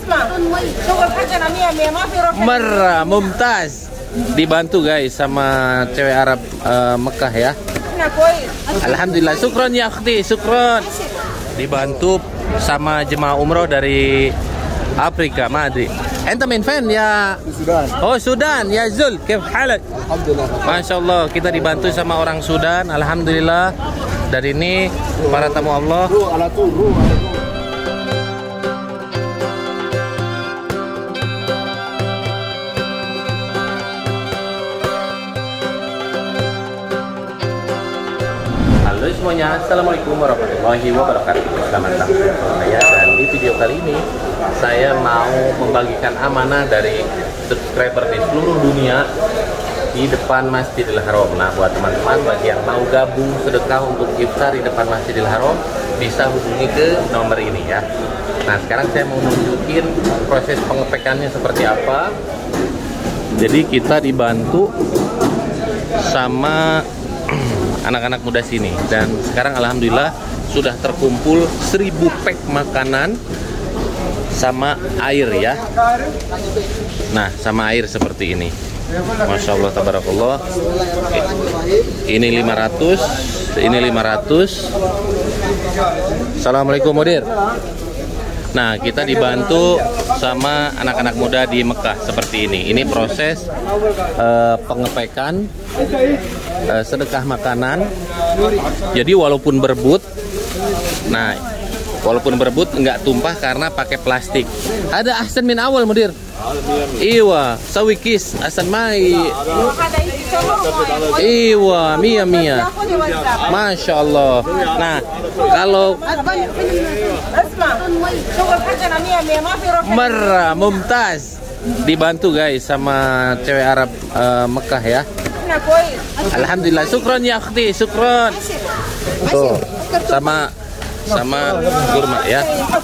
Merah, mumtaz. Dibantu guys sama cewek Arab Mekah ya. Alhamdulillah, syukron ya akhti, syukron. Dibantu sama jemaah umroh dari Afrika, Madri. Ente min fan ya? Sudan. Oh, Sudan. Ya Zul, kif halak? Alhamdulillah. Masya Allah, kita dibantu sama orang Sudan. Alhamdulillah. Dari ini para tamu Allah. Halo semuanya, assalamualaikum warahmatullahi wabarakatuh. Selamat datang bersama saya, dan di video kali ini saya mau membagikan amanah dari subscriber di seluruh dunia di depan Masjidil Haram. Nah, buat teman-teman bagi yang mau gabung sedekah untuk iftar di depan Masjidil Haram, bisa hubungi ke nomor ini ya. Nah, sekarang saya mau nunjukin proses pengepekannya seperti apa. Jadi kita dibantu sama anak-anak muda sini, dan sekarang alhamdulillah sudah terkumpul 1000 pack makanan sama air ya. Nah, sama air seperti ini. Masya Allah, tabarakallah. Ini 500, ini 500. Assalamualaikum mudir. Nah, kita dibantu sama anak-anak muda di Mekah seperti ini. Ini proses pengepekan sedekah makanan. Jadi walaupun berebut, nah walaupun berebut nggak tumpah karena pakai plastik. Ada ahsan min awal mudir. Iwa, sawikis asan mai. Iwa, mia. Masya Allah. Nah, kalau merah, mumtaz. Dibantu guys sama cewek Arab Mekah ya. Alhamdulillah, syukron ya akhti, syukron. Tuh, sama kurma ya.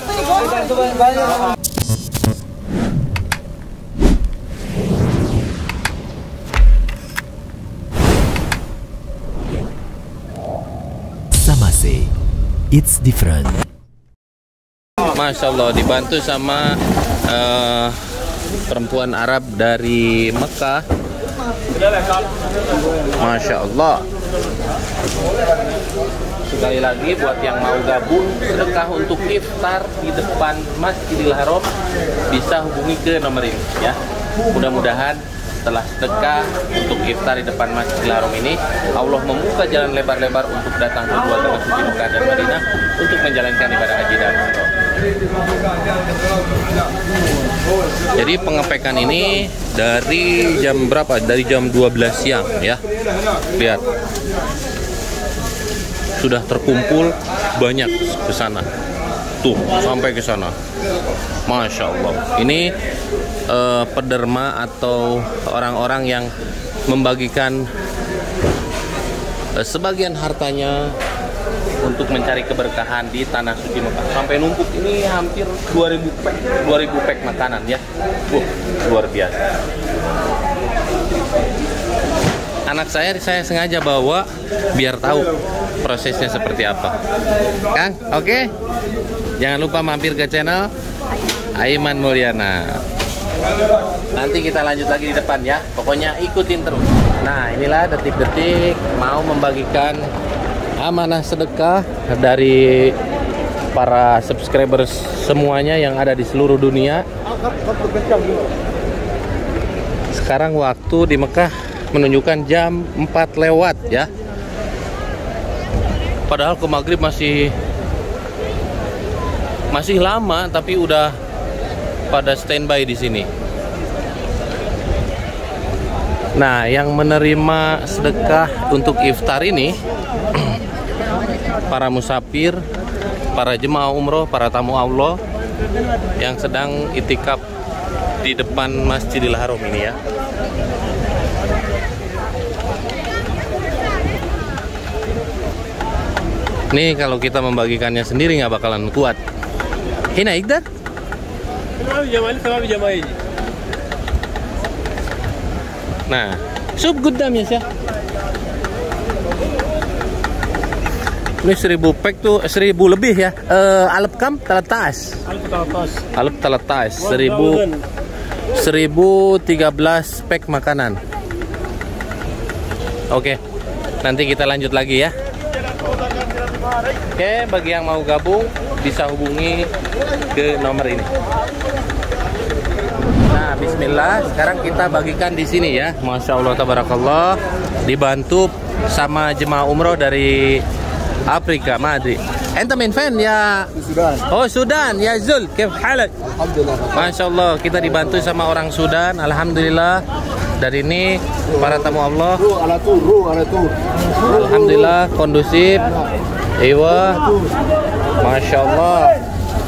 Samase, it's different. Masya Allah, dibantu sama perempuan Arab dari Mekah. Masya Allah. Sekali lagi buat yang mau gabung sedekah untuk iftar di depan Masjidil Haram, bisa hubungi ke nomor ini ya. Mudah-mudahan setelah sedekah untuk iftar di depan Masjidil Haram ini, Allah membuka jalan lebar-lebar untuk datang ke dua tanah suci Mekah dan Madinah untuk menjalankan ibadah haji dan umrah. Jadi pengepekan ini dari jam berapa? Dari jam 12 siang ya. Lihat. Sudah terkumpul banyak ke sana. Tuh, sampai ke sana. Masya Allah. Ini pederma atau orang-orang yang membagikan sebagian hartanya untuk mencari keberkahan di tanah suci Mekah. Sampai numpuk ini hampir 2000 pack makanan ya. Luar biasa. Anak saya sengaja bawa biar tahu prosesnya seperti apa. Kang, oke? Jangan lupa mampir ke channel Aiman Mulyana. Nanti kita lanjut lagi di depan ya. Pokoknya ikutin terus. Nah, inilah detik-detik mau membagikan amanah sedekah dari para subscribers semuanya yang ada di seluruh dunia. Sekarang waktu di Mekah menunjukkan jam 4 lewat ya. Padahal ke maghrib masih lama, tapi udah pada standby di sini. Nah, yang menerima sedekah untuk iftar ini para musafir, para jemaah umroh, para tamu Allah yang sedang itikaf di depan Masjidil Haram ini ya. Nih, kalau kita membagikannya sendiri nggak bakalan kuat. Hina ikdar? Nah, sub gudam ya sih. Ini 1000 pack tuh 1000 lebih ya. Alep kam teletas. Alep teletas 1013 pack makanan. Oke. Nanti kita lanjut lagi ya. Oke, bagi yang mau gabung bisa hubungi ke nomor ini. Nah, bismillah. Sekarang kita bagikan di sini ya. Masya Allah, tabarakallah. Dibantu sama jemaah umroh dari Afrika, Madrid. Ente min fan ya? Sudan. Oh, Sudan. Ya Zul, kif halak? Alhamdulillah. Masya Allah, kita dibantu sama orang Sudan. Alhamdulillah. Dari ini para tamu Allah. Alhamdulillah kondusif. Iwa. Masya Allah.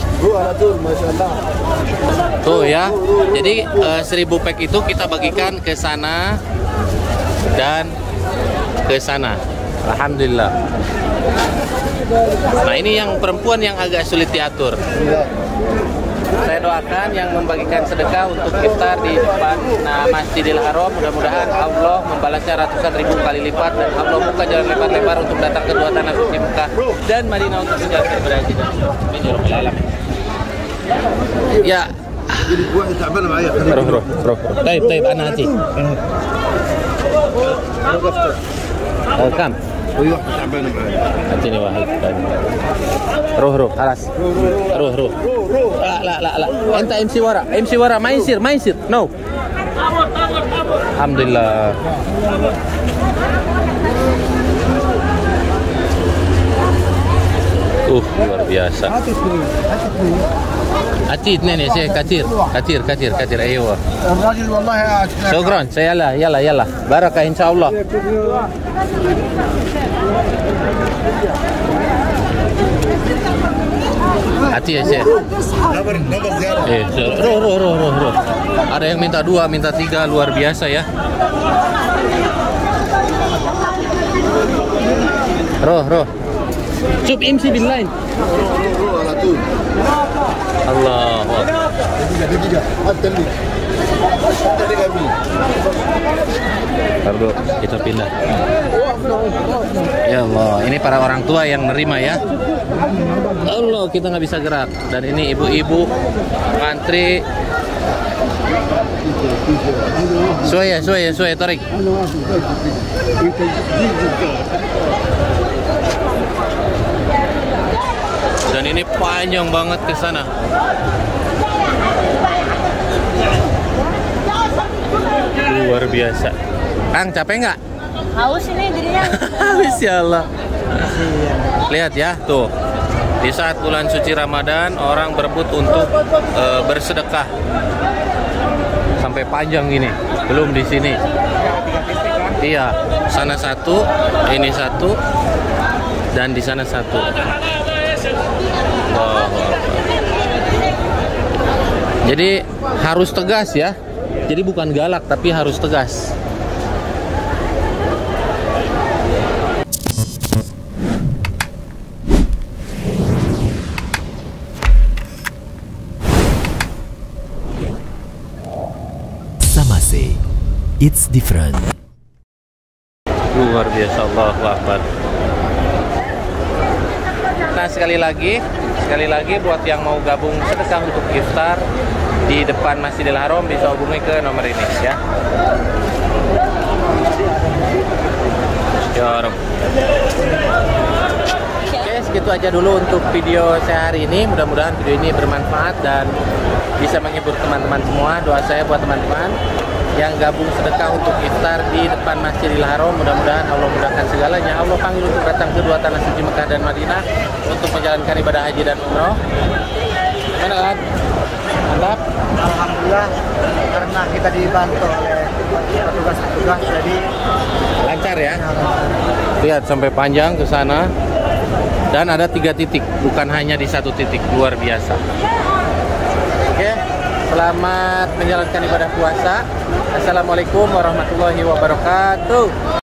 Tuh ya. Jadi 1000 pack itu kita bagikan ke sana dan ke sana. Alhamdulillah. Nah, ini yang perempuan yang agak sulit diatur. Saya doakan yang membagikan sedekah untuk iftar di depan Masjidil Haram, mudah-mudahan Allah membalasnya ratusan ribu kali lipat dan Allah buka jalan lebar-lebar untuk datang ke dua tanah suci Mekah dan Madinah untuk menjalankan ibadah haji dan umrah. Ya. Roh. Taib, ana hati. Kam. Hati wahid. Roh, خلاص. روح. لا. انت امشي ورا ما يصير no. Alhamdulillah. Luar biasa. Atid nih saya katir ayo. الراجل والله قاعد. Syukran. Saya yalla. Barakah insyaallah. Hati ya Syekh. Roh. Ada yang minta 2, minta 3, luar biasa ya. Roh. Cuk imsi bil lain. Allah. Baru kita pindah. Ya Allah, ini para orang tua yang nerima ya. Allah, kita nggak bisa gerak. Dan ini ibu-ibu ngantri. Suaya, tarik. Dan ini panjang banget ke sana. Luar biasa. Kang, capek nggak? Haus ini dirinya. Haus ya Allah. Lihat ya, tuh. Di saat bulan suci Ramadan, orang berebut untuk bersedekah. Sampai panjang gini. Belum di sini. Iya, sana satu, ini satu, dan di sana satu. Wow. Jadi harus tegas ya. Jadi bukan galak tapi harus tegas. Samase, it's different. Luar biasa, Allahu Akbar. Nah, sekali lagi buat yang mau gabung sedekah untuk iftar di depan Masjidil Haram bisa hubungi ke nomor ini ya. Ya Rob. Oke, segitu aja dulu untuk video saya hari ini. Mudah-mudahan video ini bermanfaat dan bisa menghibur teman-teman semua. Doa saya buat teman-teman yang gabung sedekah untuk iftar di depan Masjidil Haram, mudah-mudahan Allah mudahkan segalanya. Allah panggil untuk datang ke dua tanah suci Mekah dan Madinah untuk menjalankan ibadah haji dan umroh. Gimana kan? Mantap? Alhamdulillah, karena kita dibantu oleh petugas-petugas jadi Lancar ya? Lihat sampai panjang ke sana. Dan ada 3 titik, bukan hanya di 1 titik. Luar biasa. Oke, selamat menjalankan ibadah puasa. Assalamualaikum warahmatullahi wabarakatuh.